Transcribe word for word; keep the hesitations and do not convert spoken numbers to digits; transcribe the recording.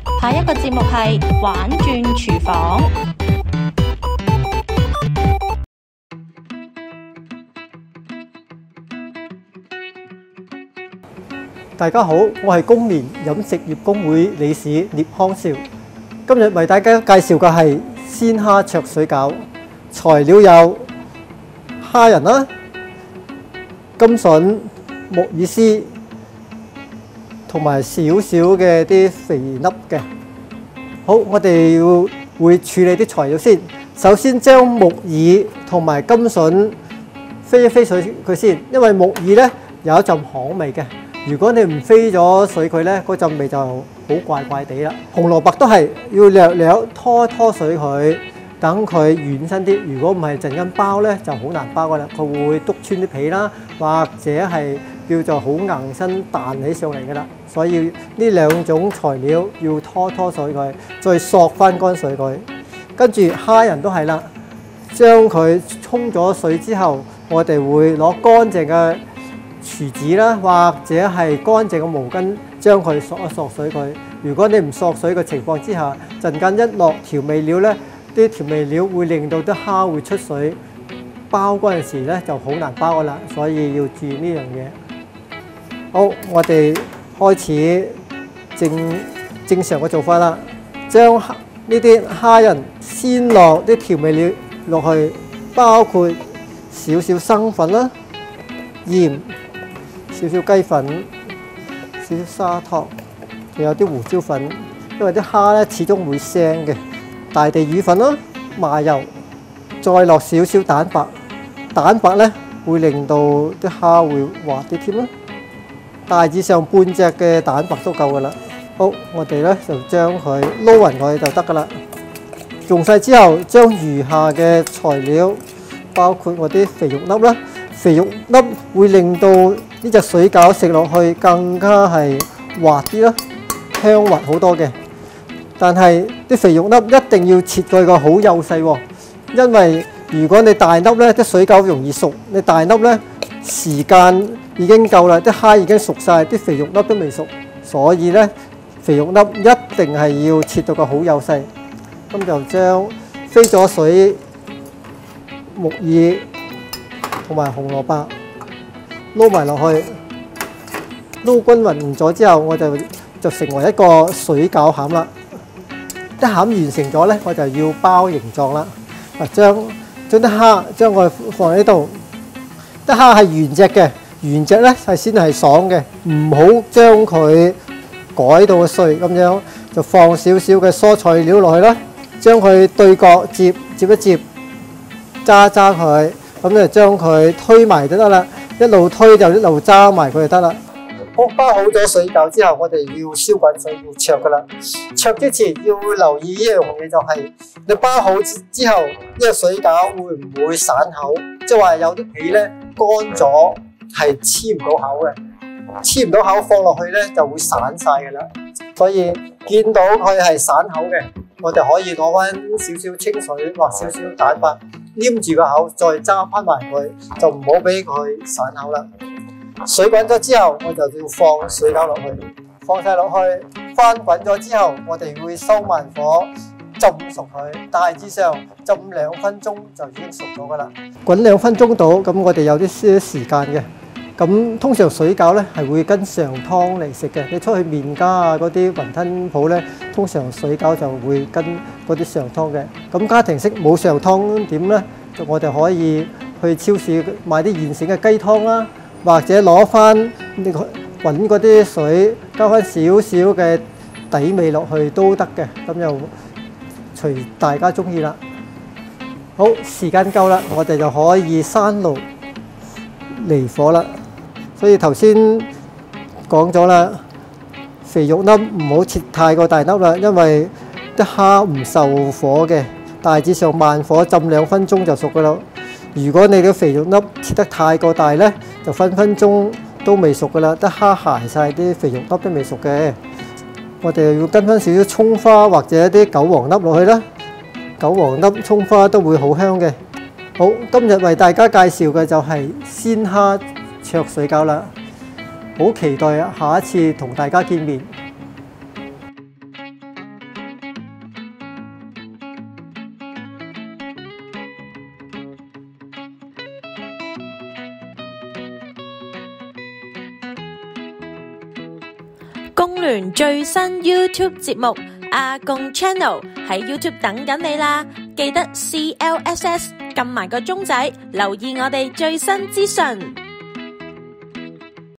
下一個節目係玩轉廚房。 大家好，我係工聯飲食業工會理事聶康少。今日為大家介紹嘅係鮮蝦灼水餃，材料有蝦仁啦、甘筍、木耳絲同埋少少嘅啲肥粒嘅。好，我哋要會處理啲材料先。首先將木耳同埋甘筍飛一飛水佢先，因為木耳呢有一陣香味嘅。如果你唔飛咗水佢呢，嗰陣味就好怪怪地啦。紅蘿蔔都係要略略拖拖水佢，等佢軟身啲。如果唔係陣間包呢，就好難包噶啦，佢會篤穿啲皮啦，或者係叫做好硬身彈起上嚟噶啦。所以呢兩種材料要拖拖水佢，再索翻乾水佢。跟住蝦仁都係啦，將佢沖咗水之後，我哋會攞乾淨嘅廚紙啦，或者係乾淨嘅毛巾，將佢索一索水佢。如果你唔索水嘅情況之下，陣間一落調味料呢，啲調味料會令到啲蝦會出水，包嗰陣時呢就好難包噶啦，所以要注意呢樣嘢。好，我哋開始正正常嘅做法啦，將呢啲蝦仁先落啲調味料落去，包括少少生粉啦、鹽、少少雞粉、少少砂糖，仲有啲胡椒粉，因為啲蝦咧始終會腥嘅。大地魚粉啦、麻油，再落少少蛋白，蛋白咧會令到啲蝦會滑啲添啦。大致上半隻嘅蛋白都夠噶啦。好，我哋咧就將佢撈勻佢就得噶啦。用晒之後，將餘下嘅材料，包括我啲肥肉粒啦，肥肉粒會令到呢隻水餃食落去更加係滑啲啦，香滑好多嘅。但係啲肥肉粒一定要切佢個好幼細喎，因為如果你大粒呢，啲水餃容易熟；你大粒呢，時間已經夠啦，啲蝦已經熟晒，啲肥肉粒都未熟，所以呢，肥肉粒一定係要切到個好幼細。咁就將飛咗水木耳同埋紅蘿蔔撈埋落去，撈均勻咗之後，我就就成為一個水餃餡啦。一餡完成咗呢，我就要包形狀啦。嗱，將將啲蝦將佢放喺度，啲蝦係原隻嘅，原隻呢係先係爽嘅，唔好將佢改到碎咁樣，就放少少嘅蔬菜料落去啦，將佢對角接接一接，揸揸佢。咁就將佢推埋就得啦，一路推就一路揸埋佢就得啦。好，包好咗水餃之後，我哋要燒滾水，要灼噶啦。灼之前要留意一樣嘢，就係你包好之後，呢個水餃會唔會散口？即係話有啲皮咧乾咗係黐唔到口嘅，黐唔到口放落去咧就會散晒噶啦。所以見到佢係散口嘅，我哋可以攞翻少少清水或少少蛋白黏住個口，再揸翻埋佢，就唔好俾佢散口啦。水滾咗之後，我就要放水餃落去，放晒落去，翻滾咗之後，我哋會收慢火浸熟佢，大致上浸兩分鐘就已經熟咗噶啦。滾兩分鐘到，咁我哋有啲少少時間嘅。咁通常水餃咧係會跟上湯嚟食嘅。你出去麵家啊嗰啲雲吞鋪咧，通常水餃就會跟嗰啲上湯嘅。咁家庭式冇上湯點咧？就我哋可以去超市買啲現成嘅雞湯啦，或者攞翻你揾嗰啲水，加翻少少嘅底味落去都得嘅。咁就隨大家中意啦。好，時間夠啦，我哋就可以閂爐離火啦。所以頭先講咗啦，肥肉粒唔好切太過大粒啦，因為啲蝦唔受火嘅，大致上慢火浸兩分鐘就熟噶啦。如果你嘅肥肉粒切得太過大呢，就分分鐘都未熟噶啦，啲蝦鞋晒，啲肥肉粒都未熟嘅。我哋要跟翻少少葱花或者啲韭黃粒落去啦，韭黃粒、葱花都會好香嘅。好，今日為大家介紹嘅就係鮮蝦灼水餃啦，好期待啊！下一次同大家見面。 工聯最新 YouTube 節目阿共 Channel 喺 YouTube 等緊你啦，記得 C L S S 撳埋個鐘仔，留意我哋最新資訊。